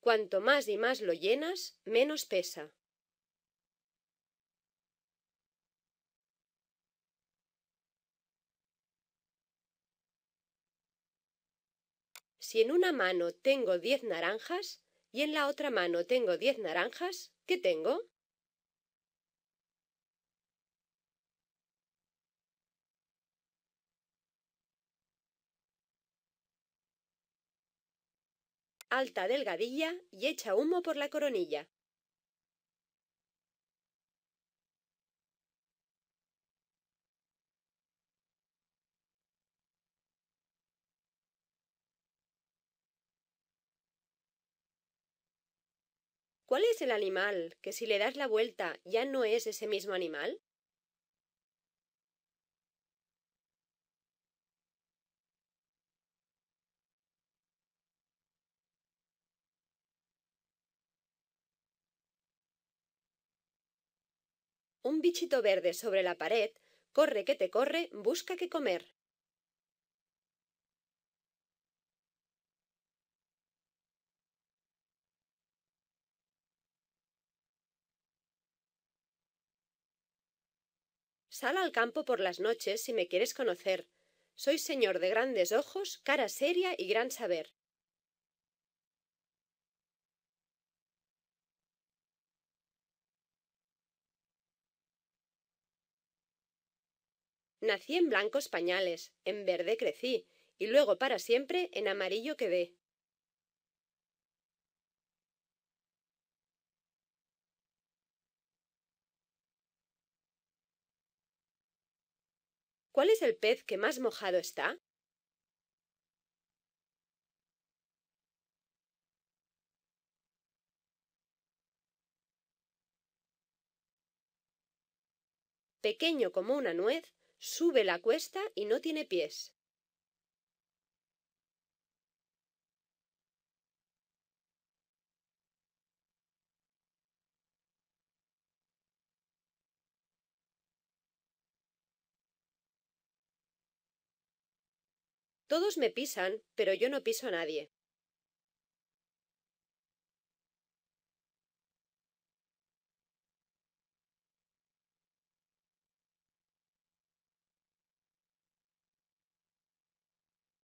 Cuanto más y más lo llenas, menos pesa. Si en una mano tengo 10 naranjas y en la otra mano tengo 10 naranjas, ¿qué tengo? Alta, delgadilla y echa humo por la coronilla. ¿Cuál es el animal que si le das la vuelta ya no es ese mismo animal? Un bichito verde sobre la pared, corre que te corre, busca que comer. Sal al campo por las noches si me quieres conocer. Soy señor de grandes ojos, cara seria y gran saber. Nací en blancos pañales, en verde crecí, y luego para siempre en amarillo quedé. ¿Cuál es el pez que más mojado está? Pequeño como una nuez, sube la cuesta y no tiene pies. Todos me pisan, pero yo no piso a nadie.